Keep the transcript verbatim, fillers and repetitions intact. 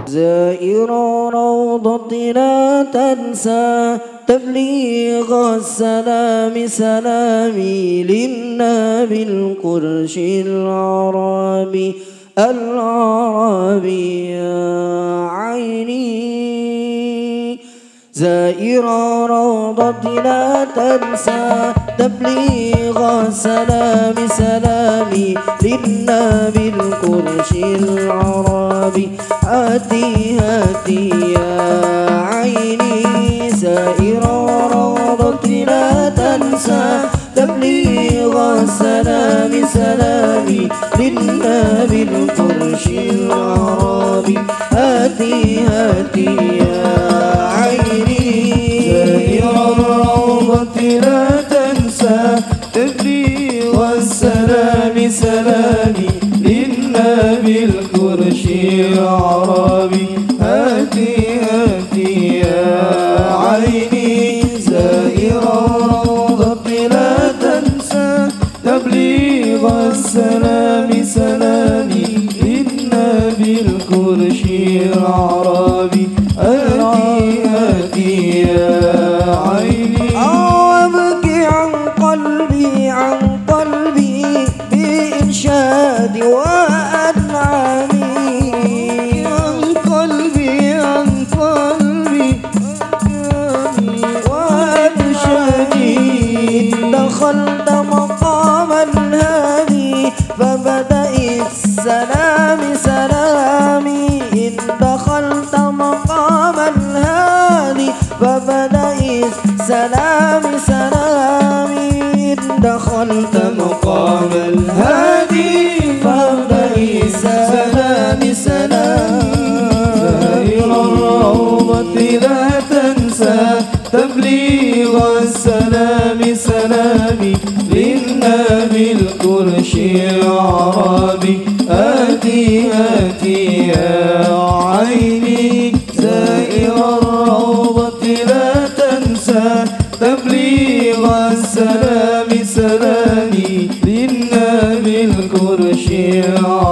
زائر روضة لا تنسى تبليغ السلام سلامي للنبي القرش العربي العربي يا عيني. زائر روضة لا تنسى تبليغ السلام سلامي للنبي القرش العربي هاتي هاتي يا عيني. زائر روضة لا تنسى تبليغ السلام سلامي للنبي القرش العربي هاتي هاتي يا عيني. زائر الروضة لا تنسى تبليغ السلام سلامي للنبي القرش العربي هاتي هاتي يا عيني. زائر الروضة لا تنسى تبليغ السلام سلامي للنبي القرش العربي هاتي هاتي يا عيني. أبكي عن قلبي عن قلبي بإنشاد وأنعامي عن قلبي عن قلبي وأنشادي. دخلت مقام الهادي فبدأ السلام سلامي. إن دخلت مقام الهادي فبدأ السلام سلامي. إن دخلت مقام الهادي فابدأ السلام سلامي. زائر الروضة لا تنسى تبليغ السلام سلامي للنبي القرش العربي هاتي هاتي يا عيني. زائر الروضة لا تنسى تبليغ السلام سلامي للنبي القرش العربي